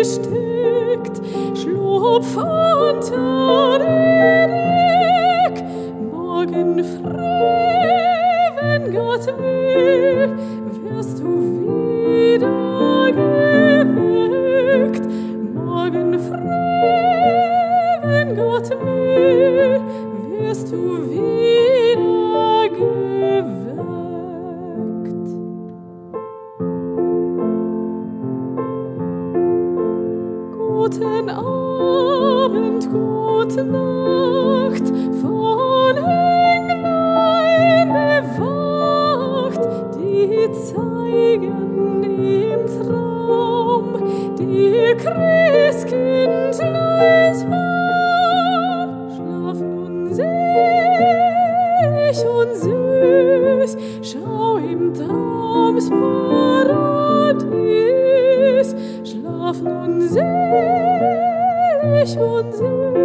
gesteckt, schlupf unter den Deck. Morgen früh, wenn Gott will, wirst du wieder geweckt. Morgen früh, wenn Gott will, wirst du wieder geweckt. Guten Abend, gute Nacht, von Englein bewacht, die zeigen im Traum dir Christkindleins Baum. Schlaf nun selig und süß, schau im Traums Paradies. Schlaf nun selig und süß.